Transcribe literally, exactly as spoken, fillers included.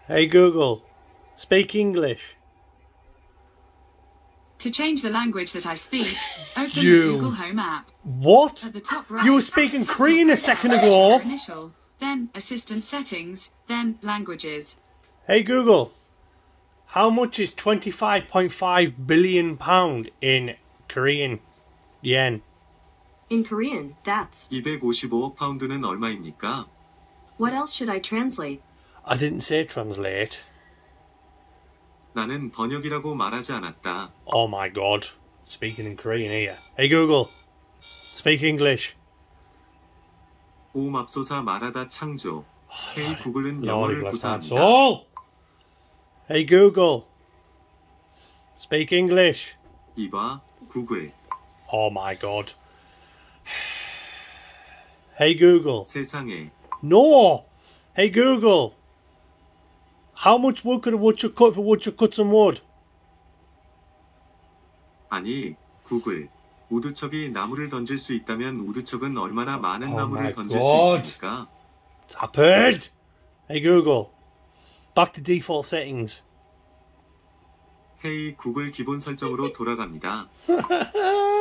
Hey Google, speak English. To change the language that I speak, open You. the Google Home app. What? At the top right, You were speaking tap Korean your a second profile ago. picture Initial, then Assistant Settings, then Languages. Hey Google, how much is twenty-five point five billion pound in Korean yen? In Korean, that's. 이백오십오억 파운드는 얼마입니까? What else should I translate? I didn't say translate. 나는 번역이라고 말하지 않았다. Oh my god. Speaking in Korean here. Hey Google, speak English. 오맙소사 말하다 창조. 헤이 구글은 Lordy 영어를 bless that 구사합니다. soul. Hey Google, speak English. 이봐, 구글. Oh my god. Hey Google. 세상에. No! Hey Google. How much wood could a woodchuck cut if a woodchuck cut some wood? 아니, 구글. 우두척이 나무를 던질 수 있다면 우두척은 얼마나 많은 Oh 나무를 my 던질 God. 수 있습니까? It's happened! Hey Google. Back to default settings. 헤이 구글 기본 설정으로 돌아갑니다.